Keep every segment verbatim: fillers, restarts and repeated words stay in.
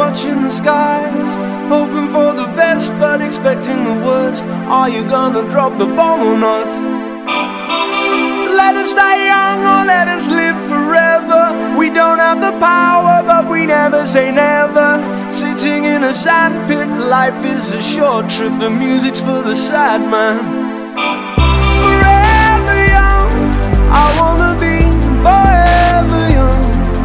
watching the skies, hoping for the best but expecting the worst. Are you gonna drop the bomb or not? Let us die young or let us live forever. We don't have the power but we never say never. Sitting in a sandpit, life is a short trip. The music's for the sad man. Forever young, I wanna be forever young.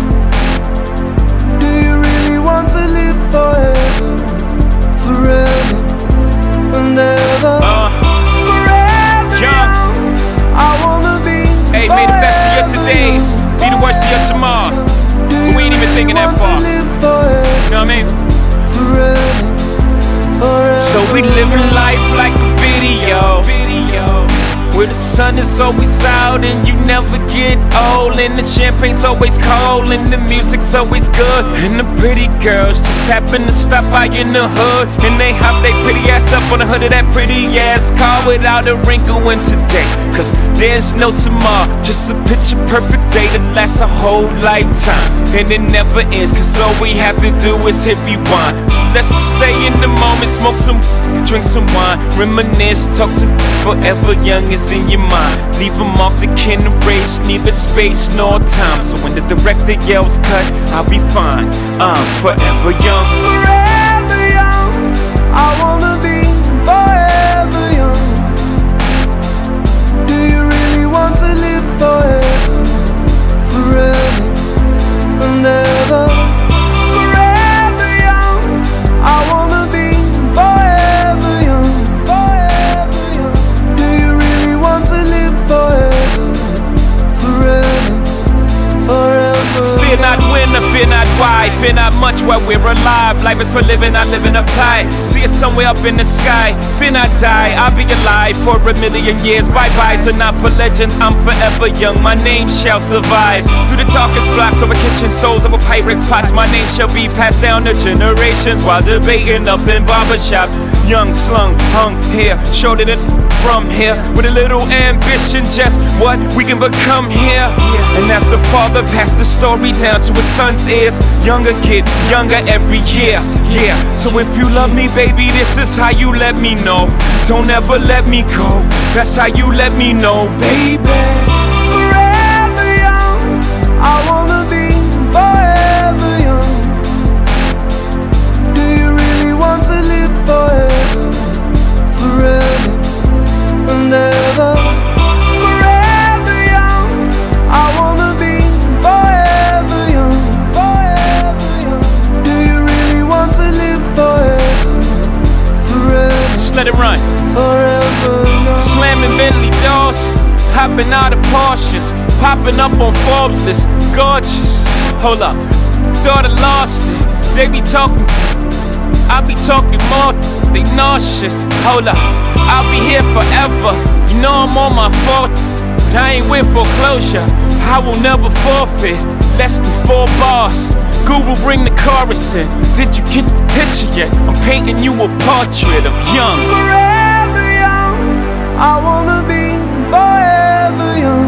Do you really want to live forever? Forever and ever. uh, Forever young, I wanna be. Hey, may the best of your todays be the worst of your tomorrows. But we ain't even thinking that far. You know what I mean? Forever, forever. So we living life like a video, where the sun is always out and you never get old, and the champagne's always cold and the music's always good, and the pretty girls just happen to stop by in the hood, and they hop they pretty ass up on the hood of that pretty ass car without a wrinkle in today. Cause there's no tomorrow, just a picture perfect day that lasts a whole lifetime, and it never ends, cause all we have to do is hit rewind. So let's just stay in the moment, smoke some, drink some wine, reminisce, talk some. Forever young is in your mind. Leave them off the can erase, neither space nor time. So when the director yells cut, I'll be fine. I'm forever young. Forever young, I wanna be forever young. Do you really want to live forever? Forever and ever. Forever young, I wanna be forever young. Forever young. Do you really want to live forever? Forever, forever. Fear not when or fear not why, fear not much while we're alive. Life is for living, not living uptight. See us somewhere up in the sky. Fear not die, I'll be alive for a million years. Bye-byes are not for legends, I'm forever young. My name shall survive. Through the darkest blocks, over kitchen stoves, over Pyrex pots, my name shall be passed down to generations while debating up in barbershops. Young, slung, hung here, shorter than from here, with a little ambition, just what we can become here. And as the father passed the story down to his son's ears, younger kid, younger every year. Yeah, so if you love me, baby, this is how you let me know. Don't ever let me go, that's how you let me know, baby. Forever young, I wanna be forever young. Do you really want to live forever? Forever and ever. Forever young, I wanna be forever young. Forever young. Do you really want to live forever? Forever. Just let it run. Forever young. Slamming Bentley doors, hopping out of Porsches, popping up on Forbes list, gorgeous. Hold up, thought I lost it. They be talking, I be talking more. They nauseous. Hold up, I'll be here forever. You know I'm on my fourth, but I ain't with foreclosure. I will never forfeit. Less than four bars. Google, bring the chorus in. Did you get the picture yet? I'm painting you a portrait of young. Forever young, I wanna be forever young.